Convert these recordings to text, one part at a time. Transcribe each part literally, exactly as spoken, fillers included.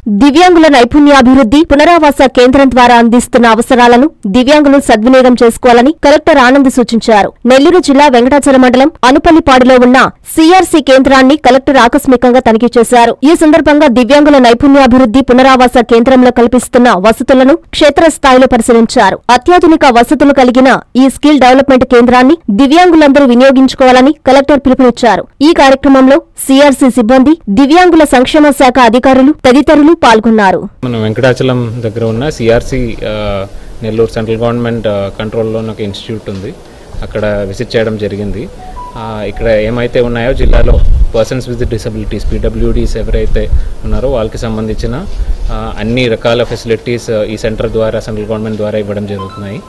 దివ్యాంగుల నైపుణ్యాభివృద్ధి పునరావాస కేంద్రం ద్వారా అందిస్తున్న అవసరాలను దివ్యాంగులు సద్వినియోగం చేసుకోవాలని కలెక్టర్ ఆనంద్ సూచించారు. నెల్లూరు జిల్లా వెంకటాచలం మండలం అనుపల్లిపాడులో ఉన్న సీఆర్సీ కేంద్రాన్ని కలెక్టర్ ఆకస్మికంగా తనిఖీ చేశారు. ఈ సందర్భంగా దివ్యాంగుల నైపుణ్యాభివృద్ధి పునరావాస కేంద్రంలో కల్పిస్తున్న వసతులను క్షేత్రస్థాయిలో పరిశీలించారు. అత్యాధునిక వసతులు కలిగిన ఈ స్కిల్ డెవలప్మెంట్ కేంద్రాన్ని దివ్యాంగులందరూ వినియోగించుకోవాలని కలెక్టర్ పిలుపునిచ్చారు. ఈ కార్యక్రమంలో సీఆర్సీ సిబ్బంది, దివ్యాంగుల సంక్షేమ శాఖ అధికారులు తదితరులు పాల్గొన్నారు. మనం వెంకటాచలం దగ్గర ఉన్న సిఆర్సి నెల్లూరు సెంట్రల్ గవర్నమెంట్ కంట్రోల్లో ఒక ఇన్స్టిట్యూట్ ఉంది. అక్కడ విజిట్ చేయడం జరిగింది. ఇక్కడ ఏమైతే ఉన్నాయో జిల్లాలో పర్సన్స్ విత్ డిసబిలిటీస్ పీడబ్ల్యూడీస్ ఎవరైతే ఉన్నారో వాళ్ళకి సంబంధించిన అన్ని రకాల ఫెసిలిటీస్ ఈ సెంటర్ ద్వారా సెంట్రల్ గవర్నమెంట్ ద్వారా ఇవ్వడం జరుగుతున్నాయి.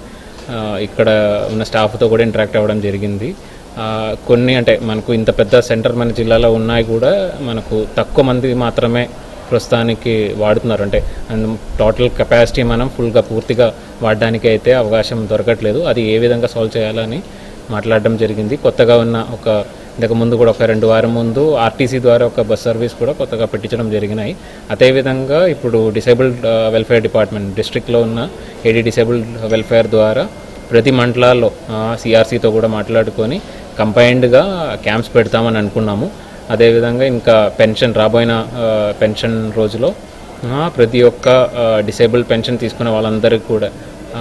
ఇక్కడ ఉన్న స్టాఫ్తో కూడా ఇంటరాక్ట్ అవ్వడం జరిగింది. కొన్ని అంటే మనకు ఇంత పెద్ద సెంటర్ మన జిల్లాలో ఉన్నాయి కూడా మనకు తక్కువ మంది మాత్రమే ప్రస్తుతానికి వాడుతున్నారు. అంటే టోటల్ కెపాసిటీ మనం ఫుల్గా పూర్తిగా వాడడానికి అయితే అవకాశం దొరకట్లేదు. అది ఏ విధంగా సాల్వ్ చేయాలని మాట్లాడడం జరిగింది. కొత్తగా ఉన్న ఒక ఇంతకు ముందు కూడా ఒక రెండు వారం ముందు ఆర్టీసీ ద్వారా ఒక బస్ సర్వీస్ కూడా కొత్తగా పెట్టించడం జరిగినాయి. అదేవిధంగా ఇప్పుడు డిసేబుల్డ్ వెల్ఫేర్ డిపార్ట్మెంట్ డిస్ట్రిక్ట్లో ఉన్న ఏడీ డిసేబుల్డ్ వెల్ఫేర్ ద్వారా ప్రతి మండలాల్లో సిఆర్సీతో కూడా మాట్లాడుకొని కంబైన్డ్గా క్యాంప్స్ పెడతామని అనుకున్నాము. అదేవిధంగా ఇంకా పెన్షన్ రాబోయిన పెన్షన్ రోజులో ప్రతి ఒక్క డిసేబుల్డ్ పెన్షన్ తీసుకునే వాళ్ళందరికీ కూడా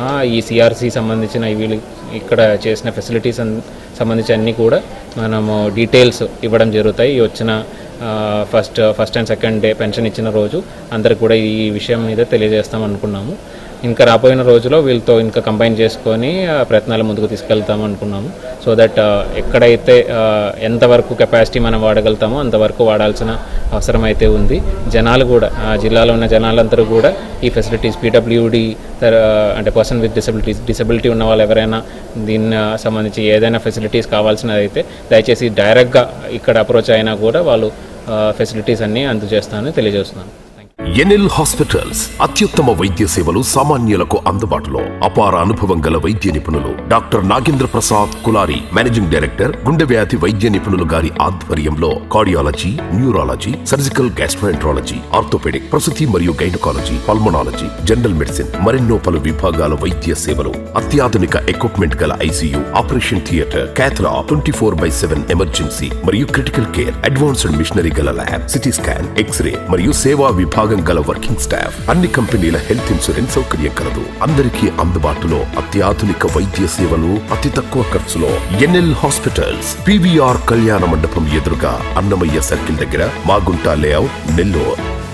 ఈ సిఆర్సీ సంబంధించిన వీళ్ళు ఇక్కడ చేసిన ఫెసిలిటీస్ సంబంధించి అన్నీ కూడా మనము డీటెయిల్స్ ఇవ్వడం జరుగుతాయి. ఈ వచ్చిన first first and second day pension ఇచ్చిన రోజు అందరికి కూడా ఈ విషయం మీద తెలియజేస్తాం అనుకున్నాము. ఇంకా రాబోయిన రోజులో వీళ్ళతో ఇంకా కంబైన్ చేసుకొని ప్రయత్నాలు ముందుకు తీసుకెళ్తాము అనుకున్నాము. సో దట్ ఎక్కడైతే ఎంతవరకు కెపాసిటీ మనం వాడగలుగుతామో అంతవరకు వాడాల్సిన అవసరం అయితే ఉంది. జనాలు కూడా జిల్లాలో ఉన్న జనాలందరూ కూడా ఈ ఫెసిలిటీస్ పీడబ్ల్యూడీ అంటే పర్సన్ విత్ డిసబిలిటీస్ డిసబిలిటీ ఉన్న వాళ్ళు ఎవరైనా దీన్ని సంబంధించి ఏదైనా ఫెసిలిటీస్ కావాల్సినది అయితే దయచేసి డైరెక్ట్గా ఇక్కడ అప్రోచ్ అయినా కూడా వాళ్ళు ఫెసిలిటీస్ అన్నీ అందజేస్తానని తెలియజేస్తున్నాను. ఎన్ఎల్ హాస్పిటల్స్ అత్యుత్తమ వైద్య సేవలు సామాన్యులకు అందుబాటులో. అపార అనుభవం గల వైద్య నిపుణులు doctor Nagendra Prasad Kulari managing director, గుండె వ్యాధి వైద్య నిపుణులు గారి ఆధ్వర్యంలో cardiology, neurology, surgical gastroenterology, orthopaedic, ప్రసూతి మరియు గైనకాలజీ, పల్మనాలజీ, జనరల్ మెడిసిన్ మరెన్నో పలు విభాగాల వైద్య సేవలు. అత్యాధునిక ఎక్విప్మెంట్ గల ICU, operation theatre, cath lab, twenty four by seven emergency మరియు క్రిటికల్ కేర్, అడ్వాన్స్డ్ మిషనరీ గల ల్యాబ్, సిటీ స్కాన్, ఎక్స్రే మరియు సేవా విభాగం గల వర్కింగ్ స్టాఫ్. అన్ని కంపెనీల హెల్త్ ఇన్సూరెన్స్ సౌకర్యం కలదు. అందరికీ అందుబాటులో అత్యాధునిక వైద్య సేవలు అతి తక్కువ ఖర్చులో. ఎన్ఎల్ హాస్పిటల్స్ పీవీఆర్ కళ్యాణ మండపం ఎదురుగా అన్నమయ్య సర్కిల్ దగ్గర, మాగుంట లేఅవుట్, నెల్లూరు.